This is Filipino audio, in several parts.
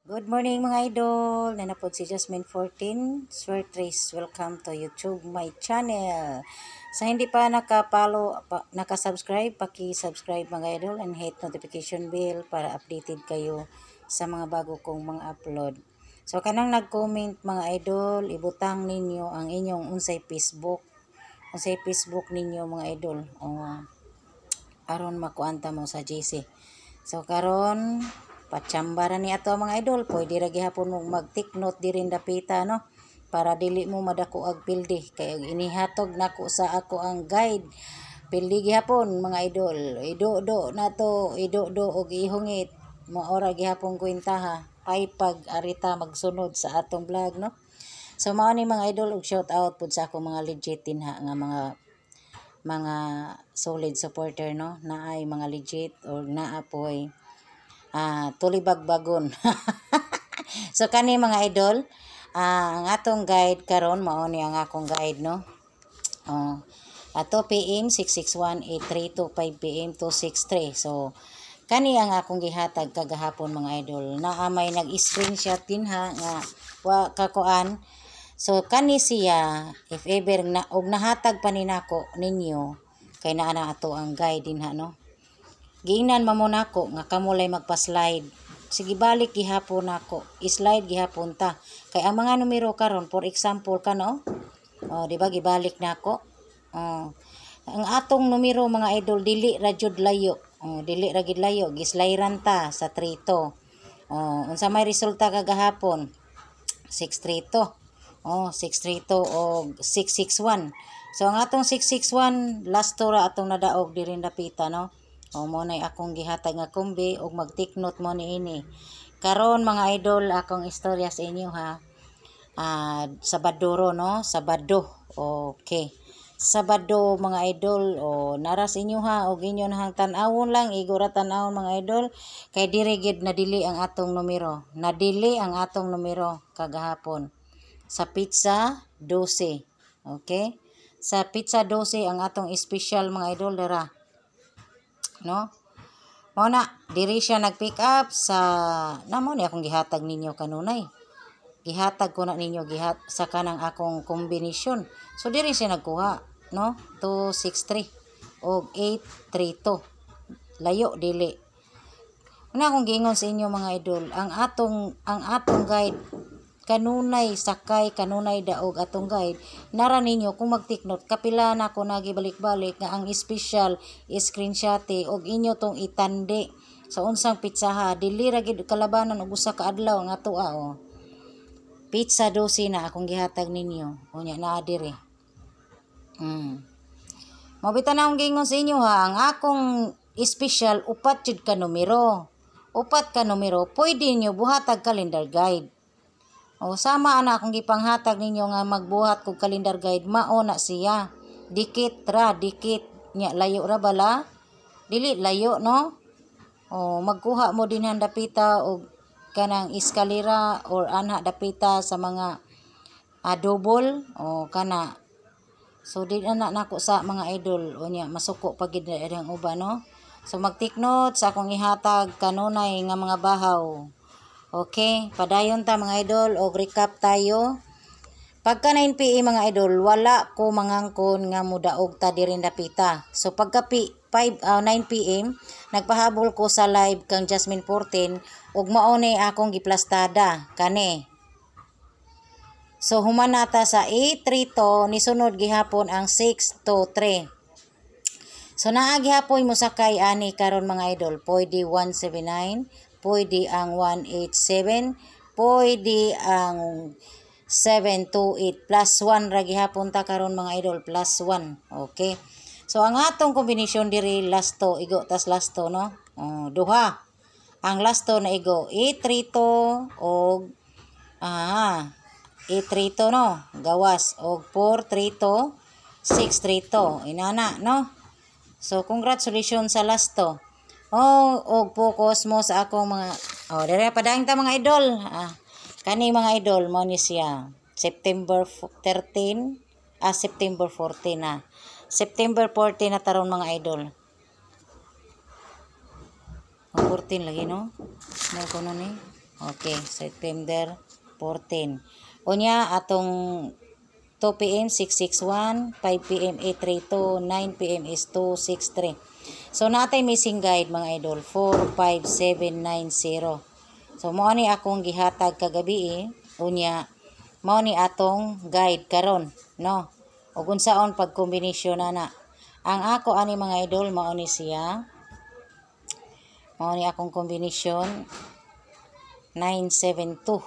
Good morning mga idol. Nanapod si Jasmine 14, Swear Trace. Welcome to YouTube my channel. Sa hindi pa nakasubscribe, paki-subscribe mga idol and hit notification bell para updated kayo sa mga bago kong mga upload. So kanang nag-comment mga idol, ibutang ninyo ang inyong unsay Facebook ninyo mga idol. Aron makuanta mo sa JC. So karon patsambara ni ato mga idol, pwede ra gihapon mo mag-take note dirin dapita no, para dili mo madako ag pildi kay inihatog nako sa ako ang guide. Pildi gihapon mga idol, ido-do nato, ido-do og ihungit, maora gihapon kwenta ha. Ay pag arita magsunod sa atong vlog no. So mao ni mga idol, og shout out pud sa ako mga legit ha nga mga solid supporter no, naay mga legit or naapoy tulibagbagon. So kani mga idol, ang atong guide karon mao ni ang akong guide no. Ato PM 661-8325 PM 263. So kani ang akong gihatag kagahapon mga idol. Naa may nag-screenshot din ha nga wa kakuan. So kani siya, if ever na og nahatag pa ninako ninyo kay naa na ato ang guide din ha no. Giingnan man mo nako nga kamo lay magpa-slide. Sige balik gihapon nako. I-slide gihapon ta. Kay ang mga numero karon for example kano, di ba gibalik nako. Ang atong numero mga idol dili ra jud layo. Dili ra gid layo, gislayran ta sa 3 to. Unsa may resulta kagahapon? 632. 632 o 661. So ang atong 661 last to ra atong nadaog diri dapita no. Mo na akong gihatag nga kumbi og mag-take note mo niini. Karon mga idol, akong istorya sa inyo ha. Sabado no, Sabado. Okay. Sabado mga idol, naras inyo ha og inyo nahang tan-awon lang, igura tan-awon mga idol kay diri gid nadili ang atong numero. Nadili ang atong numero kagahapon. Sa pizza 12. Okay? Sa pizza 12 ang atong special mga idol dara. No? Mo na diri siya nag-pick up sa namo ni akong gihatag ninyo kanunay. Gihatag ko na ninyo sa kanang akong kombinasyon. So diri siya nagkuha, no? 263 og 832. Layo dili. Una akong giingon sa inyo mga idol, ang atong guide kanunay sakay, kanunay daog atong guide. Nara ninyo kung mag-take note, kapila na ko nagibalik-balik nga ang special screenshot og inyo tong itande sa unsang pizza dili ra gid kalabanan og usa ka adlaw nga tuwa Pizza 12 na akong gihatag ninyo. Unya naa diri. Mabita na akong giingon sa inyo ha, ang akong special upat jud ka numero. Upat ka numero, pwede niyo buhatag calendar guide. Sama ana akong gipanghatag ninyo nga magbuhat kog calendar guide, mao na siya. Dikit nya layo ra bala. Dili layo no. Magkuha mo din dapita og kanang eskalera or anha dapita sa mga double kana. So di na nako sa mga idol unya masuko pa gid ang uban no. So mag-take note sa akong ihatag kanunay nga mga bahaw. Okay, padayon ta mga idol og recap tayo. Pagka 9 PM mga idol, wala ko mangangkon nga mudaog ta diri dapita. So pagka 9 PM, nagpahabol ko sa live kang Jasmine 14 ug mao ni akong giplastada kani. So humanata sa 832 ni sunod gihapon ang 623. So naa gihapon mo sakay ani karon mga idol, pwede 179, pwede ang 187, pwede ang 728 plus 1 ra gihapon ta karon mga idol, plus 1. Okay. So ang atong kombinasyon diri last to igo tas last to no. Duha. Ang last to na igo 832 og 832 no, gawas og 432 632 inana no. So congratulations sa last to. Og focus mo sa akong mga dere padang ta mga idol. Kani mga idol mo ni siya September 13, September 14 na. September 14 na taron mga idol. 14 lagi no. Mo kuno ni. Okay, September 14. Unya atong 2 p.m. 661, 5 p.m. 832, 9 p.m. is 263. So natay missing guide mga idol 45790. So mao ni akong gihatag kagabi unya mao ni atong guide karon no. Ug unsaon pag kombinasyon na. Ang ako ani mga idol mao ni siya. Mao ni akong kombinasyon 972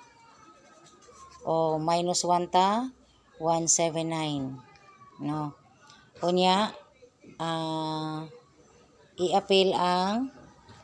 o minus 1 ta 179 no. Unya i-appeal ang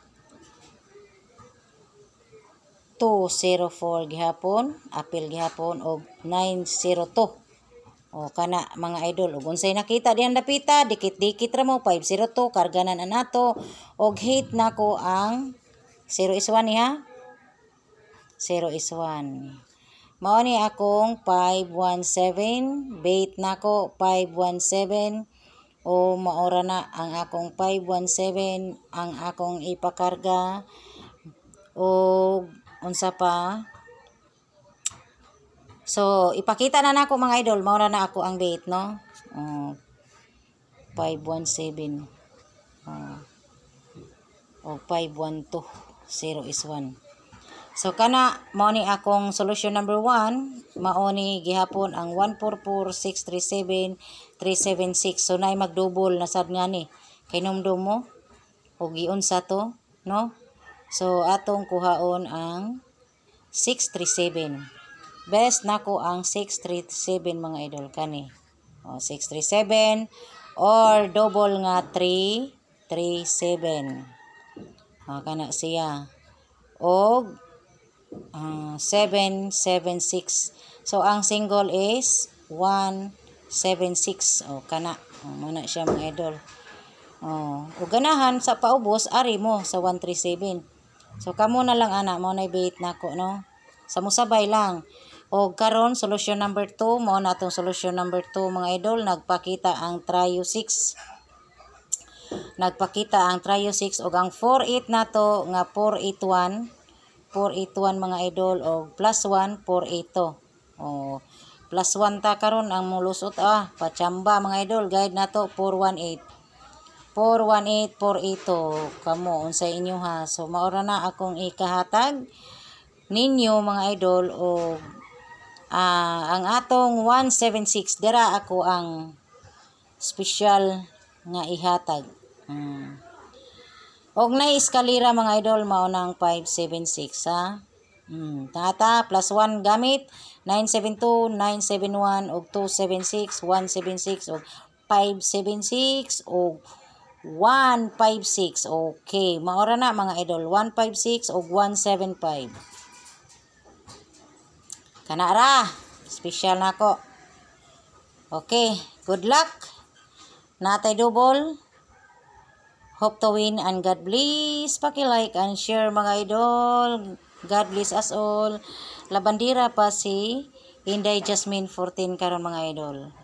204 gihapon, appeal gihapon og 902. O kana mga idol, ug unsay nakita diyan dapita, dikit-dikit ra mo 502 karganan anato og hate nako ang 0 is 1 niya. 0 is 1. Mao ni akong 517, bait nako 517 o maora na ang akong 517 ang akong ipakarga o unsa pa. So ipakita na nako mga idol, maora na ako ang bait no. 517 o 512 0 is 1. So kana mao ni akong solution number 1, mao ni gihapon ang 144,637,376. So nay magdouble na sad nga ni. Kay numdum mo og giunsa to, no? So atong kuhaon ang 637. Best nako ang 637 mga idol kani. 637 or double nga 337. Kana siya. Og 776. So ang single is 176. Kana. Muna siya mga idol. O ganahan sa paubos ari mo sa 137. So kamo na lang ana mo na bait nako no. Sa musabay lang. O karon solution number 2 mo na atong solution number 2 mga idol, nagpakita ang trio 6. Nagpakita ang trio 6 og ang 48 nato nga 481 mga idol og plus 1 482. O plus 1 ta karon ang mulusot pachamba mga idol, guide nato 418 482 kamo unsay inyo ha. So maora na akong ikahatag ninyo mga idol og ang atong 176 dira ako ang special nga ihatag. Og na eskalera mga idol mao nang 576 ha. Tata plus 1 gamit 972, 971 og 276, 176 og 576 og 156. Okay, maora na mga idol 156 og 175. Kana ra, special nako. Okay, good luck. Natay double. Hope to win and God bless. Paki-like and share mga idol. God bless us all. Labandira pa si Inday Jasmine 14 karon mga idol.